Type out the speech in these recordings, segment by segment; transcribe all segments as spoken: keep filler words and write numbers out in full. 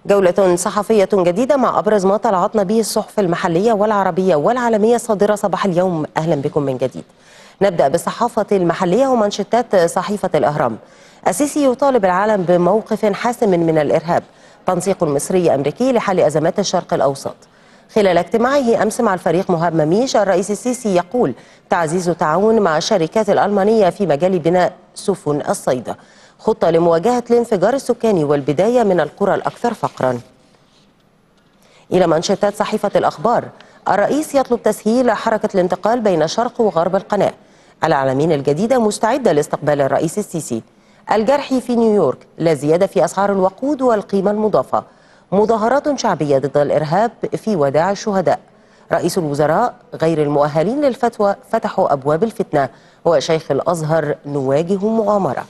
جولة صحفية جديدة مع أبرز ما طلعتنا به الصحف المحلية والعربية والعالمية صادرة صباح اليوم. أهلا بكم من جديد. نبدأ بالصحافة المحلية ومنشطات صحيفة الأهرام. السيسي يطالب العالم بموقف حاسم من الإرهاب. تنسيق مصري أمريكي لحل أزمات الشرق الأوسط. خلال اجتماعه أمس مع الفريق مهاب مميش، الرئيس السيسي يقول تعزيز التعاون مع الشركات الألمانية في مجال بناء سفن الصيد. خطة لمواجهة الانفجار السكاني والبداية من القرى الأكثر فقرا. إلى منشطات صحيفة الأخبار. الرئيس يطلب تسهيل حركة الانتقال بين شرق وغرب القناة. العلمين الجديدة مستعدة لاستقبال الرئيس السيسي. الجرحي في نيويورك. لا زيادة في أسعار الوقود والقيمة المضافة. مظاهرات شعبية ضد الإرهاب في وداع الشهداء. رئيس الوزراء غير المؤهلين للفتوى فتحوا أبواب الفتنة. وشيخ الأزهر نواجه مؤامرة.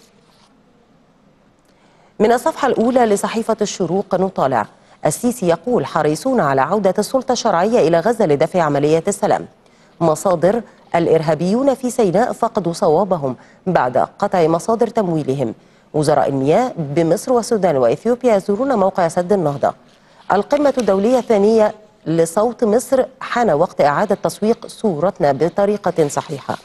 من الصفحة الأولى لصحيفة الشروق نطالع. السيسي يقول حريصون على عودة السلطة الشرعية إلى غزة لدفع عملية السلام. مصادر. الإرهابيون في سيناء فقدوا صوابهم بعد قطع مصادر تمويلهم. وزراء المياه بمصر والسودان وإثيوبيا يزورون موقع سد النهضة. القمة الدولية الثانية لصوت مصر. حان وقت إعادة تسويق صورتنا بطريقة صحيحة.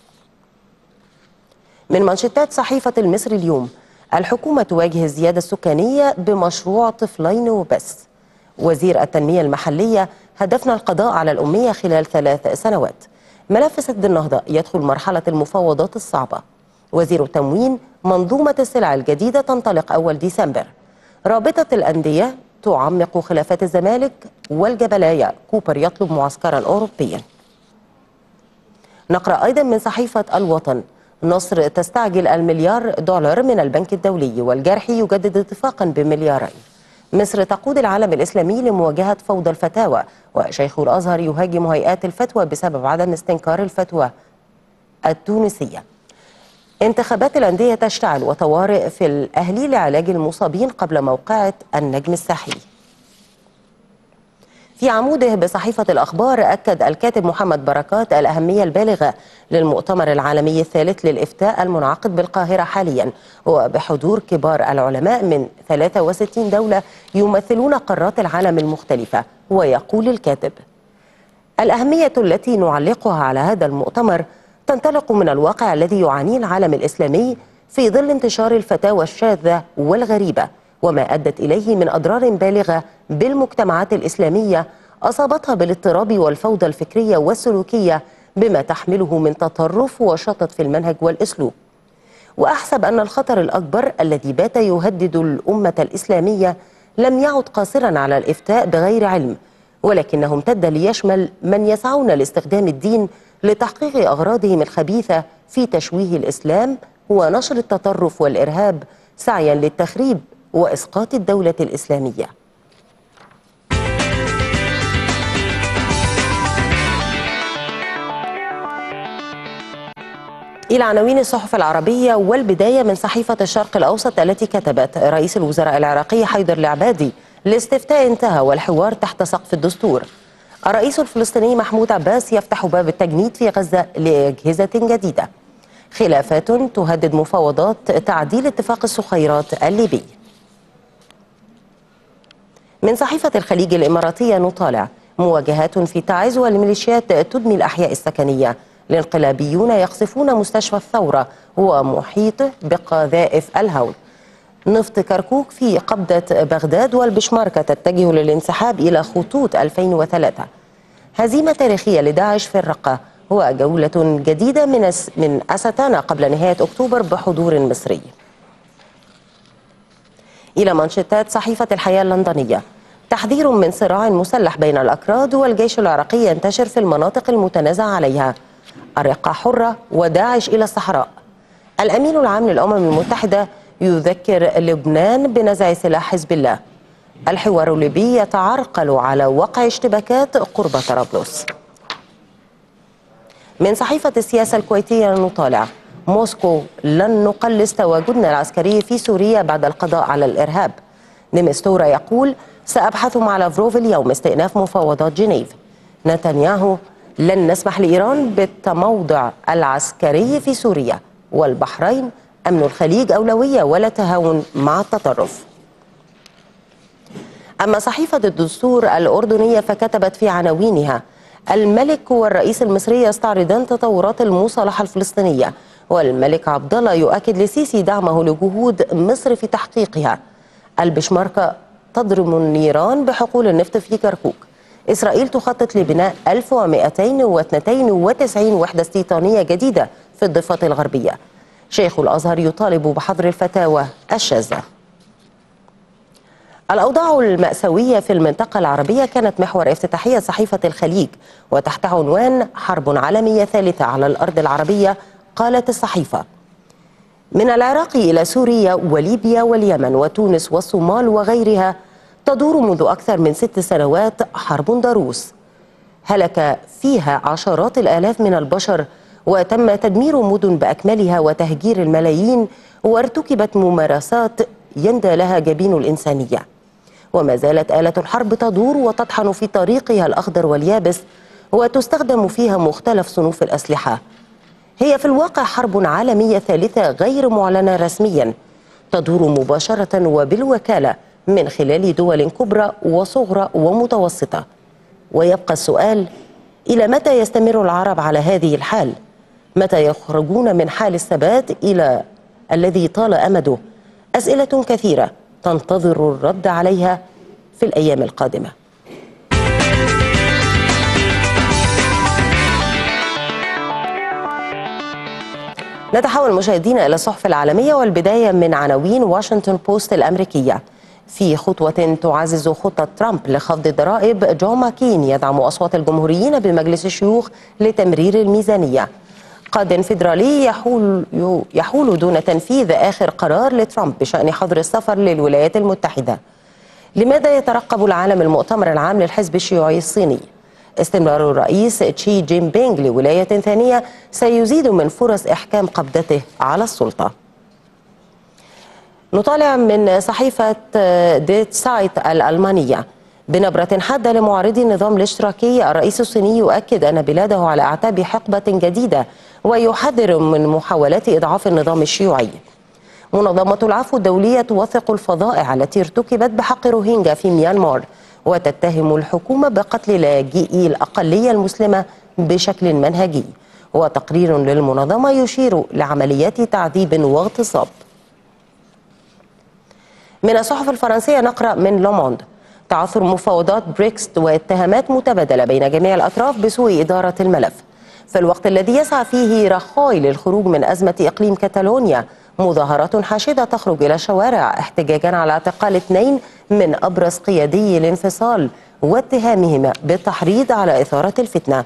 من منشطات صحيفة المصري اليوم. الحكومة تواجه الزيادة السكانية بمشروع طفلين وبس. وزير التنمية المحلية. هدفنا القضاء على الأمية خلال ثلاث سنوات. ملف سد النهضة يدخل مرحلة المفاوضات الصعبة. وزير التموين. منظومة السلع الجديدة تنطلق أول ديسمبر. رابطة الأندية تعمق خلافات الزمالك والجبلاية. كوبر يطلب معسكرا أوروبيا. نقرأ أيضا من صحيفة الوطن. مصر تستعجل المليار دولار من البنك الدولي. والجرحي يجدد اتفاقا بمليارين. مصر تقود العالم الإسلامي لمواجهة فوضى الفتاوى. وشيخ الأزهر يهاجم هيئات الفتوى بسبب عدم استنكار الفتوى التونسية. انتخابات الأندية تشتعل وطوارئ في الأهلي لعلاج المصابين قبل موقعة النجم الساحلي. في عموده بصحيفة الأخبار أكد الكاتب محمد بركات الأهمية البالغة للمؤتمر العالمي الثالث للإفتاء المنعقد بالقاهرة حاليا، وبحضور كبار العلماء من ثلاث وستين دولة يمثلون قارات العالم المختلفة. ويقول الكاتب: الأهمية التي نعلقها على هذا المؤتمر تنطلق من الواقع الذي يعانيه العالم الإسلامي في ظل انتشار الفتاوى الشاذة والغريبة، وما أدت إليه من أضرار بالغة بالمجتمعات الإسلامية أصابتها بالاضطراب والفوضى الفكرية والسلوكية بما تحمله من تطرف وشطط في المنهج والأسلوب. وأحسب أن الخطر الأكبر الذي بات يهدد الأمة الإسلامية لم يعد قاصرا على الإفتاء بغير علم، ولكنه امتد ليشمل من يسعون لاستخدام الدين لتحقيق أغراضهم الخبيثة في تشويه الإسلام ونشر التطرف والإرهاب سعيا للتخريب وإسقاط الدولة الإسلامية. إلى عناوين الصحف العربية، والبداية من صحيفة الشرق الأوسط التي كتبت: رئيس الوزراء العراقي حيدر العبادي: الاستفتاء انتهى والحوار تحت سقف الدستور. الرئيس الفلسطيني محمود عباس يفتح باب التجنيد في غزة لأجهزة جديدة. خلافات تهدد مفاوضات تعديل اتفاق الصخيرات الليبي. من صحيفة الخليج الإماراتية نطالع: مواجهات في تعز والميليشيات تدمي الأحياء السكنية. الانقلابيون يقصفون مستشفى الثورة ومحيطه بقذائف الهول. نفط كركوك في قبضة بغداد، والبشماركة تتجه للانسحاب إلى خطوط ألفين وثلاثة. هزيمة تاريخية لداعش في الرقة. وجولة جديدة من من أستانا قبل نهاية أكتوبر بحضور مصري. إلى منشطات صحيفة الحياة اللندنية: تحذير من صراع مسلح بين الأكراد والجيش العراقي ينتشر في المناطق المتنازع عليها. الرقة حرة وداعش إلى الصحراء. الأمين العام للأمم المتحدة يذكر لبنان بنزع سلاح حزب الله. الحوار الليبي يتعرقل على وقع اشتباكات قرب طرابلس. من صحيفة السياسة الكويتية نطالع: موسكو لن نقلص تواجدنا العسكري في سوريا بعد القضاء على الإرهاب. ديمستورا يقول: سأبحث مع لافروف اليوم استئناف مفاوضات جنيف. نتنياهو: لن نسمح لإيران بالتموضع العسكري في سوريا. والبحرين: أمن الخليج أولوية ولا تهاون مع التطرف. أما صحيفة الدستور الأردنية فكتبت في عناوينها: الملك والرئيس المصري يستعرضان تطورات المصالحة الفلسطينية، والملك عبد الله يؤكد لسيسي دعمه لجهود مصر في تحقيقها. البشمركة تضرم النيران بحقول النفط في كركوك. إسرائيل تخطط لبناء ألف ومئتين واثنين وتسعين وحدة استيطانية جديدة في الضفة الغربية. شيخ الأزهر يطالب بحظر الفتاوى الشاذة. الأوضاع المأساوية في المنطقة العربية كانت محور افتتاحية صحيفة الخليج، وتحت عنوان حرب عالمية ثالثة على الأرض العربية قالت الصحيفة: من العراق إلى سوريا وليبيا واليمن وتونس والصومال وغيرها تدور منذ أكثر من ست سنوات حرب ضروس هلك فيها عشرات الآلاف من البشر، وتم تدمير مدن بأكملها وتهجير الملايين، وارتكبت ممارسات يندى لها جبين الإنسانية. وما زالت آلة الحرب تدور وتطحن في طريقها الأخضر واليابس، وتستخدم فيها مختلف صنوف الأسلحة. هي في الواقع حرب عالمية ثالثة غير معلنة رسميا، تدور مباشرة وبالوكالة من خلال دول كبرى وصغرى ومتوسطة. ويبقى السؤال: إلى متى يستمر العرب على هذه الحال؟ متى يخرجون من حال الثبات إلى الذي طال أمده؟ أسئلة كثيرة تنتظر الرد عليها في الأيام القادمة. نتحول مشاهدينا إلى الصحف العالمية، والبداية من عناوين واشنطن بوست الأمريكية. في خطوة تعزز خطة ترامب لخفض الضرائب، جون ماكين يدعم أصوات الجمهوريين بمجلس الشيوخ لتمرير الميزانية. قاض فيدرالي يحول, يحول دون تنفيذ آخر قرار لترامب بشأن حظر السفر للولايات المتحدة. لماذا يترقب العالم المؤتمر العام للحزب الشيوعي الصيني؟ استمرار الرئيس تشي جين بينغ لولاية ثانية سيزيد من فرص إحكام قبضته على السلطة. نطالع من صحيفة ديت سايت الألمانية: بنبرة حادة لمعارضي النظام الاشتراكي، الرئيس الصيني يؤكد أن بلاده على أعتاب حقبة جديدة ويحذر من محاولات إضعاف النظام الشيوعي. منظمة العفو الدولية توثق الفظائع التي ارتكبت بحق روهينجا في ميانمار، وتتهم الحكومة بقتل لاجئي الأقلية المسلمة بشكل منهجي. وتقرير للمنظمة يشير لعمليات تعذيب واغتصاب. من الصحف الفرنسية نقرأ من لوموند: تعثر مفاوضات بريكس واتهامات متبادلة بين جميع الأطراف بسوء إدارة الملف. في الوقت الذي يسعى فيه راخوي للخروج من أزمة إقليم كتالونيا، مظاهرات حاشدة تخرج إلى الشوارع احتجاجا على اعتقال اثنين من أبرز قيادي الانفصال واتهامهم بالتحريض على إثارة الفتنة.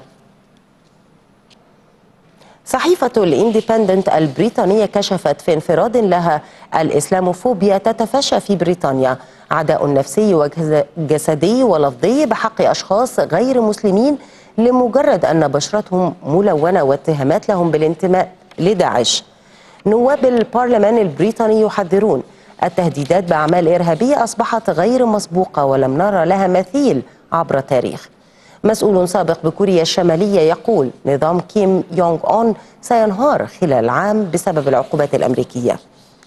صحيفة الاندبندنت البريطانية كشفت في انفراد لها: الإسلاموفوبيا تتفشى في بريطانيا، عداء نفسي وجسدي ولفظي بحق أشخاص غير مسلمين لمجرد أن بشرتهم ملونة، واتهامات لهم بالانتماء لداعش. نواب البرلمان البريطاني يحذرون: التهديدات بأعمال إرهابية أصبحت غير مسبوقة ولم نرى لها مثيل عبر التاريخ. مسؤول سابق بكوريا الشمالية يقول: نظام كيم يونغ أون سينهار خلال عام بسبب العقوبات الأمريكية.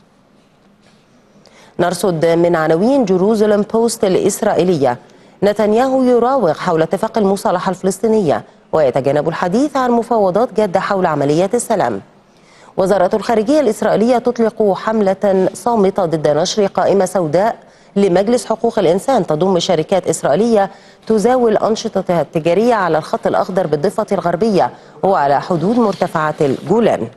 نرصد من عناوين جيروزالم بوست الإسرائيلية: نتنياهو يراوغ حول اتفاق المصالحة الفلسطينية ويتجنب الحديث عن مفاوضات جادة حول عمليات السلام. وزارة الخارجية الإسرائيلية تطلق حملة صامتة ضد نشر قائمة سوداء لمجلس حقوق الإنسان تضم شركات إسرائيلية تزاول أنشطتها التجارية على الخط الأخضر بالضفة الغربية وعلى حدود مرتفعات الجولان.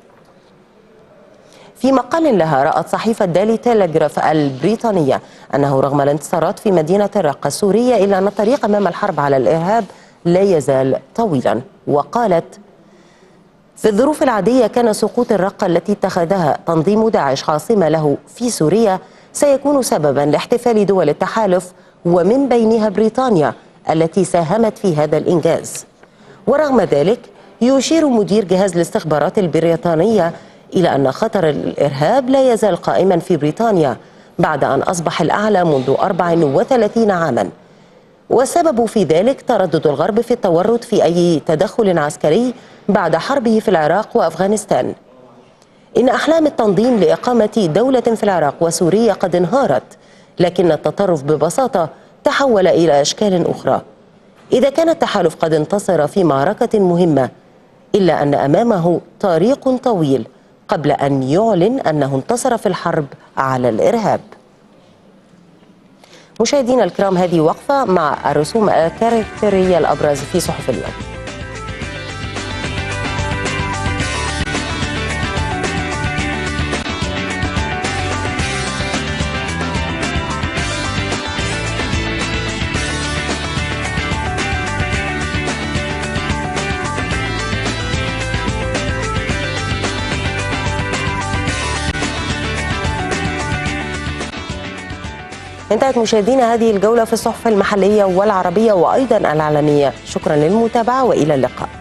في مقال لها رأت صحيفة ديلي تيليغراف البريطانية أنه رغم الانتصارات في مدينة الرقة السورية إلا أن الطريق أمام الحرب على الإرهاب لا يزال طويلا. وقالت: في الظروف العادية كان سقوط الرقة التي اتخذها تنظيم داعش عاصمة له في سوريا سيكون سببا لاحتفال دول التحالف ومن بينها بريطانيا التي ساهمت في هذا الإنجاز. ورغم ذلك يشير مدير جهاز الاستخبارات البريطانية إلى أن خطر الإرهاب لا يزال قائما في بريطانيا بعد أن أصبح الأعلى منذ أربع وثلاثين عاما، والسبب في ذلك تردد الغرب في التورط في أي تدخل عسكري بعد حربه في العراق وأفغانستان. إن أحلام التنظيم لإقامة دولة في العراق وسوريا قد انهارت، لكن التطرف ببساطة تحول إلى أشكال أخرى. إذا كان التحالف قد انتصر في معركة مهمة، إلا أن أمامه طريق طويل قبل أن يعلن أنه انتصر في الحرب على الإرهاب. مشاهدينا الكرام، هذه وقفة مع الرسوم الكاركتيرية الأبرز في صحف اليوم. انتهت مشاهدينا هذه الجولة في الصحف المحلية والعربية وأيضا العالمية. شكرا للمتابعة وإلى اللقاء.